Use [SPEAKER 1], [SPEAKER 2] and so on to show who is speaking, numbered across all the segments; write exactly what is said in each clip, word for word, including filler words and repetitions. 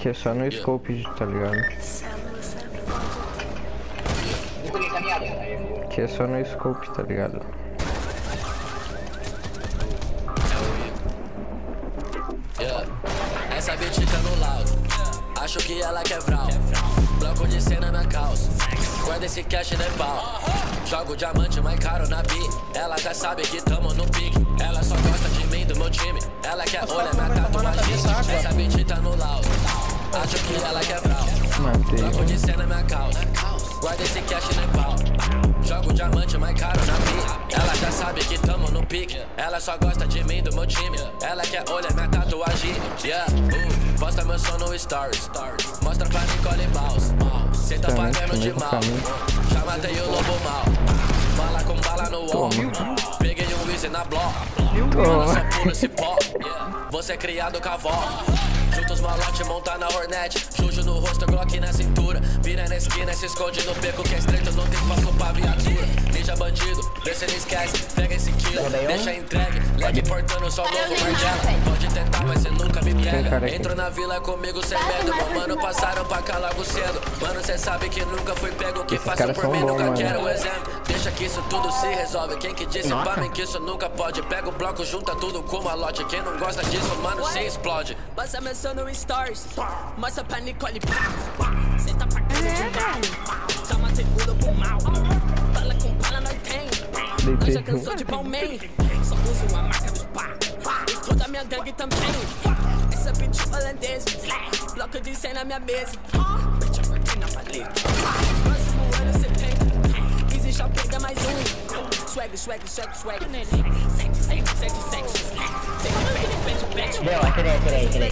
[SPEAKER 1] Que é só no scope, tá ligado? Que é só no scope, tá ligado?
[SPEAKER 2] Yeah. Essa bitch tá no laudo. Acho que ela quer vral. Bloco de cena na calça. Guarda esse cash no pau. Jogo diamante mais caro na bi. Ela já sabe que tamo no pique. Ela só gosta de mim, do meu time. Ela quer olhar minha tatuagem. Essa bitch tá no laudo. Acho que ela quer vral. Bloco de cena na calça. Guarda esse cash no pau. Jogo diamante mais caro na bi. Ela já sabe que tamo no pique. Ela só gosta de mim, do meu time. Ela quer olhar minha tatuagem. Yeah, uh, posta meu som no stories. Mostra pra Nicole Baus. Cê tá pagando de mal. Já matei o lobo mal. Bala com bala no wall. Peguei um Easy na block. Ela só pula esse pó. Você é criado com a avó. Junta os malotes, monta na Hornet. Juju no rosto, Glock na cintura. Vira na esquina, se esconde no beco que é estreito, não tem espaço pra viatura. Ninja bandido, vê se não esquece. Pega esse quilo, deixa entregue. Leg portando só o novo Margiela. Pode tentar, mas cê nunca me pega. Entro na vila comigo sem medo. Meu mano, passaram pra cá logo cedo. Mano, cê sabe que nunca fui pego. O que faço por mim, nunca quero o exemplo. Deixa que isso tudo se resolve. Quem que disse pra mim que isso nunca pode? Pega o bloco, junta tudo com uma lote. Quem não gosta disso, mano, se explode.
[SPEAKER 3] Passa menção no Stars. Mostra pra Nicole. Cê tá pagando de mal. Já matei tudo com mal. Bala com bala nós tem. Nós já cansou de Balmain. Só uso a marca dos pá. E toda minha gangue também. Essa bitch holandesa. Bloco de cem na minha mesa. Bitch, eu perdi na paleta. Próximo ano cê tem. Easy já pega mais um. Swag, swag, swag, swag. Sexy, sexy, sexy, sexy.
[SPEAKER 4] Deu, atirei, atirei, atirei.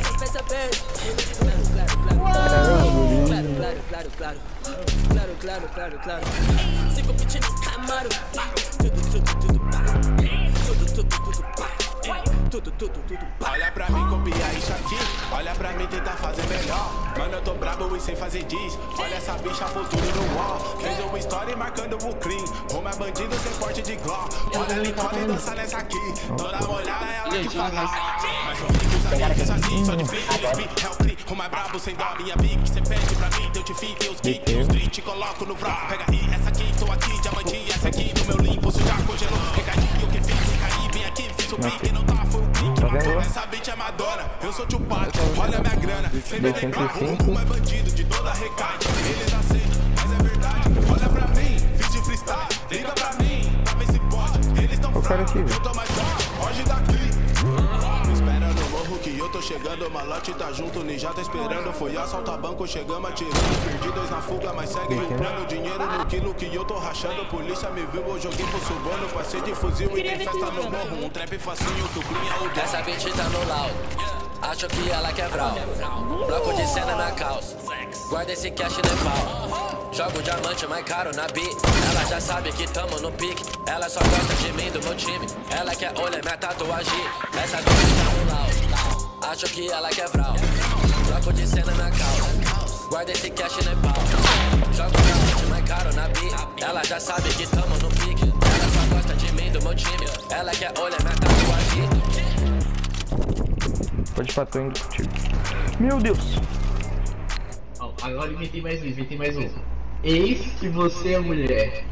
[SPEAKER 3] Claro, claro, claro, claro. Claro, claro, claro, claro. Cinco pitch no Camaro. Tudo, tudo, tudo, pá. Tudo, tudo, tudo, pá. Tudo, tudo, tudo, pá.
[SPEAKER 5] Olha pra mim copiar isso aqui. Olha pra mim tentar fazer melhor. Mano, eu tô brabo e sem fazer diz. Olha essa bicha futuro no wall. Fez uma história marcando o clean. Como é bandido sem porte de glock. Olha ele pode dançar nessa aqui. Toda molhada é ela que fala. Mas eu fico os amigos assim, só de free. É o clean. O mais brabo sem dó, minha big. Cê pede pra mim, eu te fico. Os kicks, os street, te coloco no vral. Pega aí, essa aqui, tô aqui, diamante. Essa aqui no meu limpo, isso já congelou. Recaí, o que fiz, recaí, vem aqui, fiz o pique. Não tá, foi o clique. Essa bitch é Madonna, eu sou Tupac. Olha minha grana, sem vender carro. Como é bandido de toda recade. Eles aceitam, mas é verdade. Olha pra mim, fiz de freestyle. Liga pra mim, pra ver se pode. Eles tão fracos, eu tô mais forte. Foge daqui. Me espera no morro que eu tô chegando. Malote tá junto, ninja tá esperando. Foi assaltar banco, chegamos atirando. Perdi dois na fuga, mas segue o plano. Dinheiro no quilo que eu tô rachando. Polícia me viu, eu joguei pro suborno. Passei de fuzil e tem festa no morro. Um trap facinho que o clean é o dono.
[SPEAKER 2] Essa bitch tá no laudo. Acho que ela quer vral. Bloco de cena na calça. Guarda esse cash no pau. Jogo diamante mais caro na bi. Ela já sabe que tamo no pique. Ela só gosta de mim, do meu time. Ela quer olhar minha tatuagem. Essa bitch tá no laudo. Acho que ela quer vral. Bloco de cena na calça. Guarda esse cash no pau. Jogo diamante mais caro na bi. Ela já sabe que tamo no pique. Ela só gosta de mim, do meu time. Ela quer olhar minha tatuagem.
[SPEAKER 1] Pode ir pra tu indo contigo. Meu Deus!
[SPEAKER 4] Agora inventei mais um, inventei mais um. Eis que você é mulher.